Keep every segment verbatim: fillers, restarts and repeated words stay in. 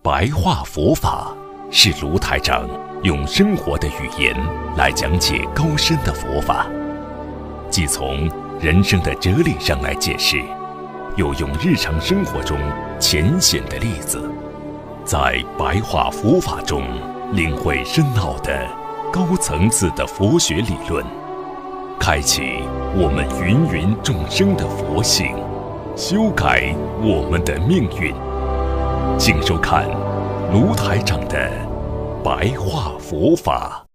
白话佛法是卢台长用生活的语言来讲解高深的佛法，既从人生的哲理上来解释，又用日常生活中浅显的例子，在白话佛法中领会深奥的高层次的佛学理论，开启我们芸芸众生的佛性，修改我们的命运。请收看卢台长的白话佛法。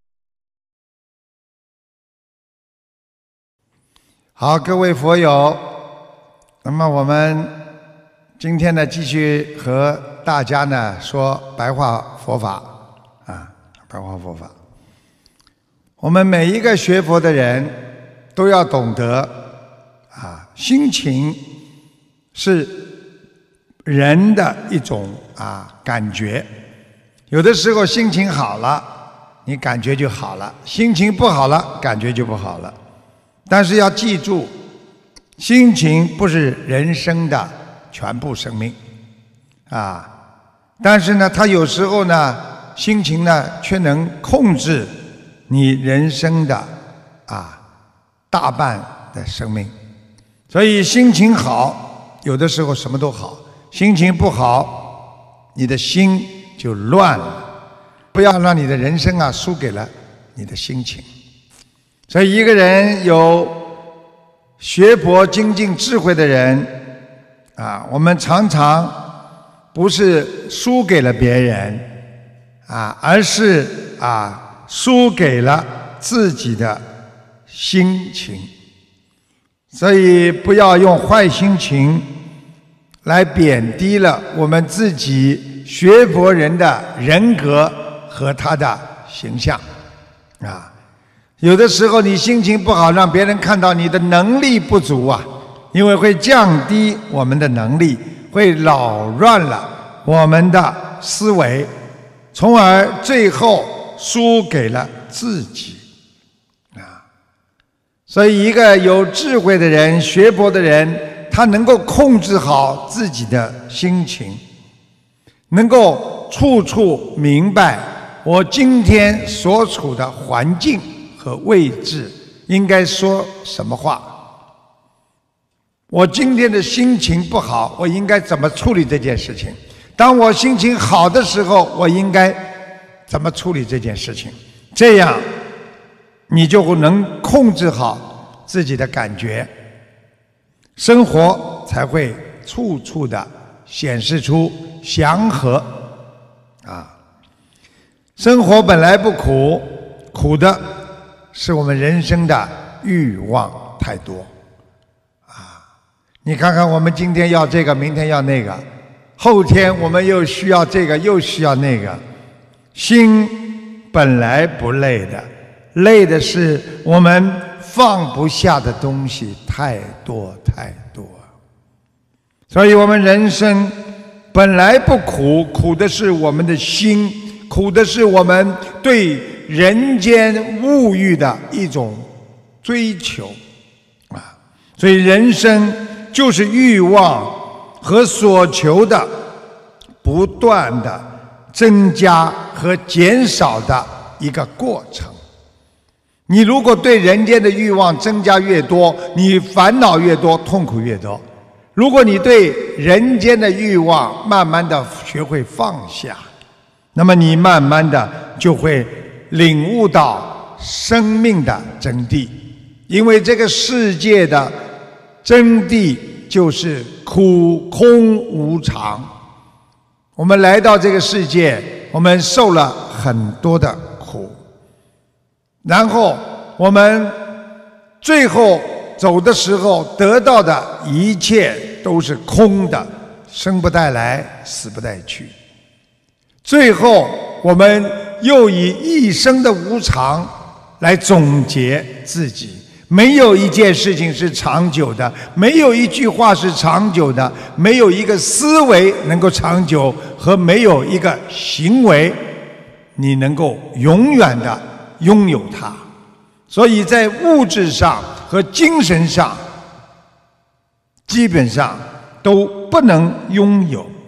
好，各位佛友，那么我们今天呢，继续和大家呢说白话佛法啊，白话佛法。我们每一个学佛的人都要懂得啊，心情是人的一种啊感觉。有的时候心情好了，你感觉就好了；心情不好了，感觉就不好了。但是要记住，心情不是人生的全部生命啊。但是呢，它有时候呢，心情呢却能控制你人生的啊大半的生命。所以心情好，有的时候什么都好；心情不好，你的心就乱了。不要让你的人生啊输给了你的心情。所以一个人有学佛精进智慧的人啊，我们常常不是输给了别人啊，而是啊输给了自己的心情。所以不要用坏心情来贬低了我们自己学佛人的人格和他的形象啊。有的时候你心情不好，让别人看到你的能力不足啊，因为会降低我们的能力，会扰乱了我们的思维，从而最后输给了自己啊。所以一个有智慧的人，学佛的人，他能够控制好自己的心情，能够处处明白我今天所处的环境和位置应该说什么话。我今天的心情不好，我应该怎么处理这件事情？当我心情好的时候，我应该怎么处理这件事情？这样你就能控制好自己的感觉，生活才会处处的显示出祥和啊。生活本来不苦，苦的是我们人生的欲望太多啊！你看看，我们今天要这个，明天要那个，后天我们又需要这个，又需要那个。心本来不累的，累的是我们放不下的东西太多太多。所以我们人生本来不苦，苦的是我们的心，苦的是我们对人间物欲的一种追求啊。所以人生就是欲望和所求的不断的增加和减少的一个过程。你如果对人间的欲望增加越多，你烦恼越多，痛苦越多。如果你对人间的欲望慢慢的学会放下，那么你慢慢的就会领悟到生命的真谛。因为这个世界的真谛就是苦空无常。我们来到这个世界，我们受了很多的苦，然后我们最后走的时候得到的一切都是空的，生不带来，死不带去。最后我们又以一生的无常来总结自己。没有一件事情是长久的，没有一句话是长久的，没有一个思维能够长久，和没有一个行为你能够永远的拥有它。所以在物质上和精神上基本上都不能拥有。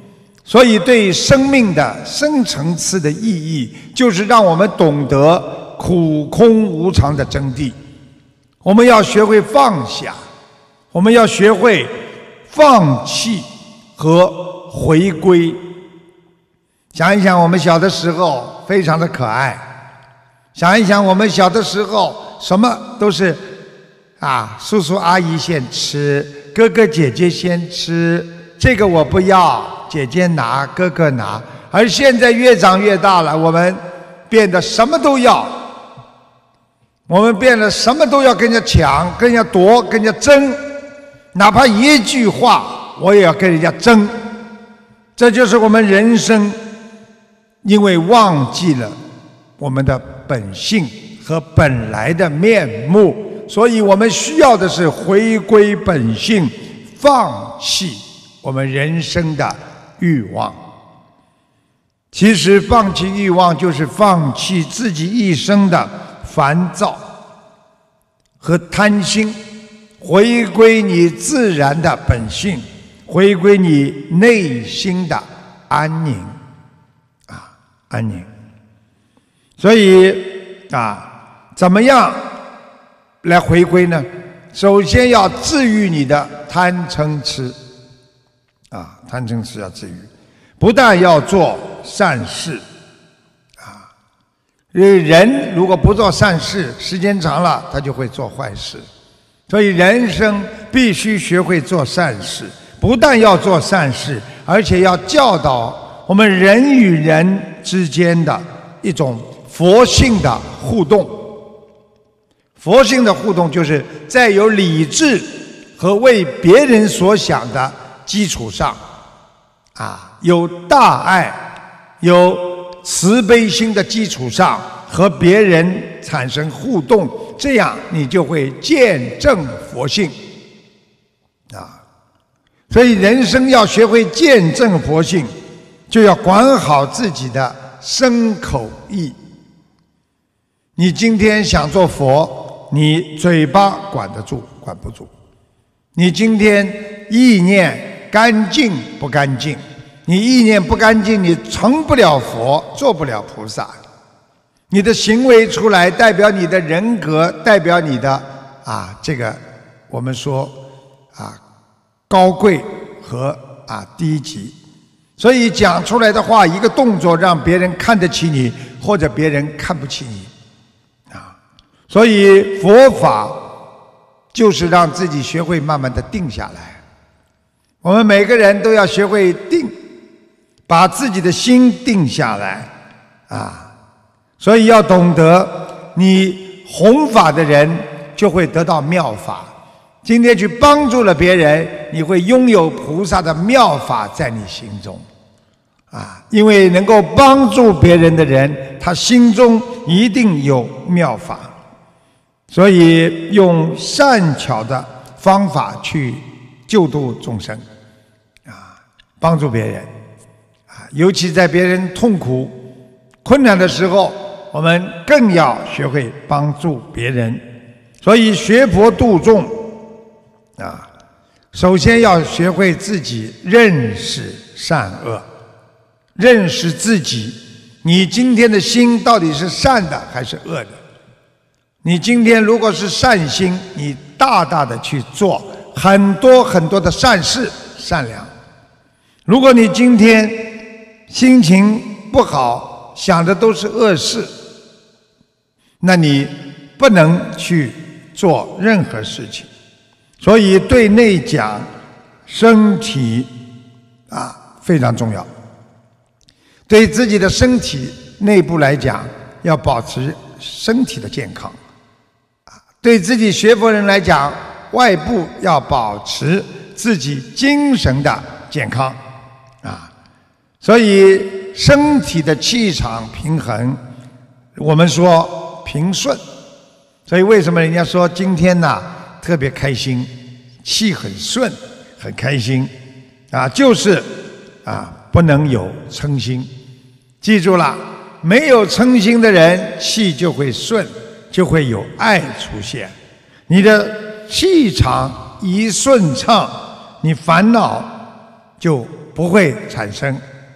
所以对生命的深层次的意义，就是让我们懂得苦空无常的真谛。我们要学会放下，我们要学会放弃和回归。想一想我们小的时候非常的可爱，想一想我们小的时候什么都是啊，叔叔阿姨先吃，哥哥姐姐先吃，这个我不要，姐姐拿，哥哥拿。而现在越长越大了，我们变得什么都要，我们变得什么都要跟人家抢，跟人家夺，跟人家争，哪怕一句话我也要跟人家争。这就是我们人生因为忘记了我们的本性和本来的面目，所以我们需要的是回归本性，放弃我们人生的欲望。其实放弃欲望就是放弃自己一生的烦躁和贪心，回归你自然的本性，回归你内心的安宁啊，安宁。所以啊，怎么样来回归呢？首先要治愈你的贪嗔痴啊，贪嗔痴要治愈，不但要做善事啊，因为人如果不做善事，时间长了他就会做坏事。所以人生必须学会做善事，不但要做善事，而且要教导我们人与人之间的一种佛性的互动。佛性的互动就是在有理智和为别人所想的基础上啊，有大爱有慈悲心的基础上和别人产生互动，这样你就会见证佛性啊。所以人生要学会见证佛性，就要管好自己的身口意。你今天想做佛，你嘴巴管得住管不住，你今天意念干净不干净，你意念不干净，你成不了佛，做不了菩萨。你的行为出来代表你的人格，代表你的啊这个我们说啊高贵和啊低级。所以讲出来的话，一个动作让别人看得起你，或者别人看不起你啊。所以佛法就是让自己学会慢慢的定下来。我们每个人都要学会定，把自己的心定下来啊。所以要懂得，你弘法的人就会得到妙法。今天去帮助了别人，你会拥有菩萨的妙法在你心中啊！因为能够帮助别人的人，他心中一定有妙法，所以用善巧的方法去救度众生啊，帮助别人啊，尤其在别人痛苦困难的时候，我们更要学会帮助别人。所以学佛度众啊，首先要学会自己认识善恶，认识自己，你今天的心到底是善的还是恶的。你今天如果是善心，你大大的去做很多很多的善事善良。如果你今天心情不好，想的都是恶事，那你不能去做任何事情。所以对内讲，身体啊非常重要。对自己的身体内部来讲，要保持身体的健康啊；对自己学佛人来讲，外部要保持自己精神的健康啊。所以身体的气场平衡，我们说平顺。所以为什么人家说今天呢特别开心，气很顺，很开心啊，就是啊不能有嗔心。记住了，没有嗔心的人，气就会顺，就会有爱出现。你的气场一顺畅，你烦恼就不会产生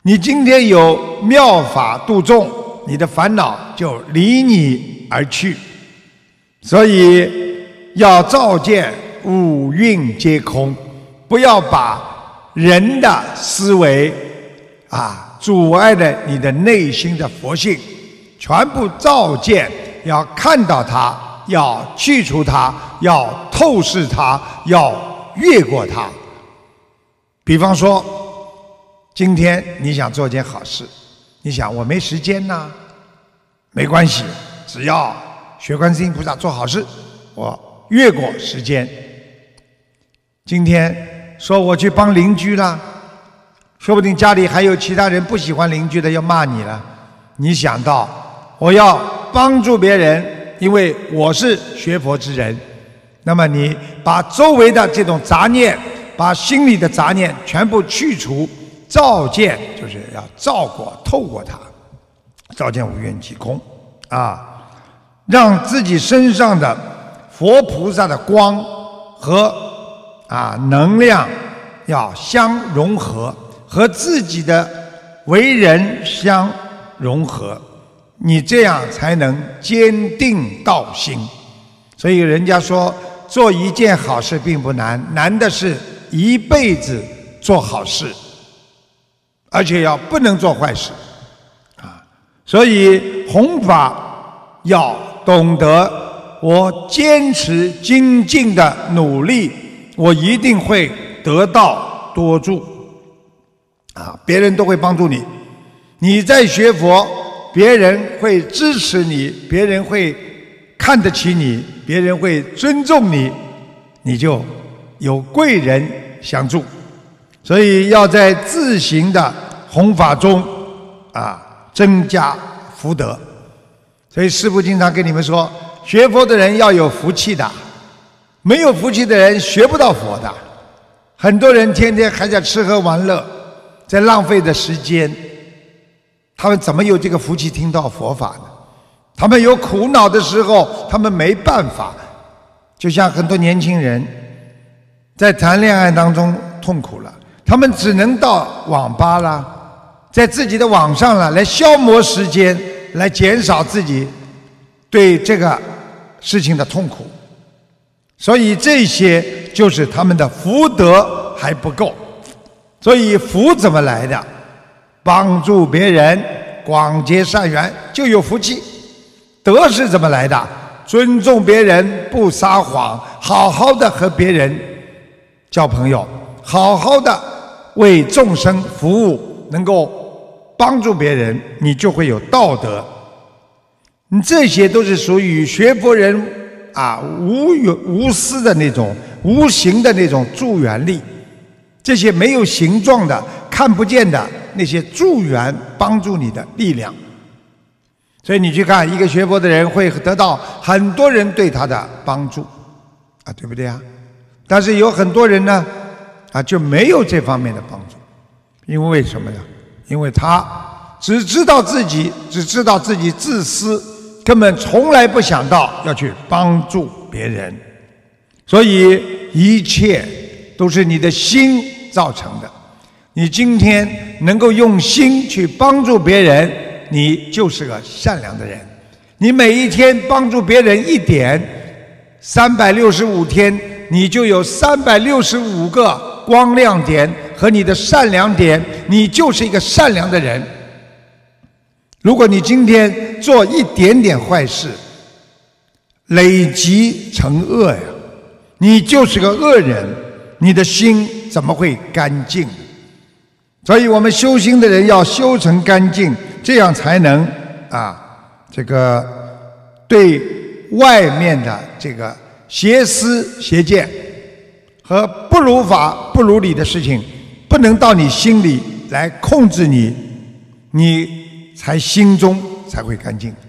你今天有妙法度众，你的烦恼就离你而去。所以要照见五蕴皆空，不要把人的思维啊阻碍了你的内心的佛性，全部照见，要看到它，要去除它，要透视它，要越过它。比方说，今天你想做件好事，你想我没时间呐，没关系，只要学观世音菩萨做好事，我越过时间。今天说我去帮邻居啦，说不定家里还有其他人不喜欢邻居的要骂你了，你想到我要帮助别人，因为我是学佛之人，那么你把周围的这种杂念，把心里的杂念全部去除，照见就是要照过透过它，照见无缘即空啊，让自己身上的佛菩萨的光和啊能量要相融合，和自己的为人相融合，你这样才能坚定道心。所以人家说做一件好事并不难，难的是一辈子做好事，而且要不能做坏事啊！所以弘法要懂得，我坚持精进的努力，我一定会得到多助啊！别人都会帮助你，你在学佛，别人会支持你，别人会看得起你，别人会尊重你，你就有贵人相助。所以要在自行的弘法中啊增加福德。所以师父经常跟你们说，学佛的人要有福气的，没有福气的人学不到佛的。很多人天天还在吃喝玩乐，在浪费的时间，他们怎么有这个福气听到佛法呢？他们有苦恼的时候，他们没办法。就像很多年轻人在谈恋爱当中痛苦了，他们只能到网吧啦，在自己的网上了来消磨时间，来减少自己对这个事情的痛苦。所以这些就是他们的福德还不够。所以福怎么来的？帮助别人，广结善缘，就有福气。德是怎么来的？尊重别人，不撒谎，好好的和别人交朋友，好好的为众生服务，能够帮助别人，你就会有道德。你这些都是属于学佛人啊无无私的那种无形的那种助缘力，这些没有形状的看不见的那些助缘帮助你的力量。所以你去看一个学佛的人会得到很多人对他的帮助啊，对不对啊？但是有很多人呢啊就没有这方面的帮助，因为为什么呢？因为他只知道自己只知道自己自私，根本从来不想到要去帮助别人。所以一切都是你的心造成的。你今天能够用心去帮助别人，你就是个善良的人。你每一天帮助别人一点，三百六十五天你就有三百六十五个光亮点和你的善良点，你就是一个善良的人。如果你今天做一点点坏事，累积成恶呀，你就是个恶人，你的心怎么会干净？所以我们修心的人要修成干净，这样才能啊，这个对外面的这个邪思邪见和不如法不如理的事情，不能到你心里来控制你，你才心中才会干净。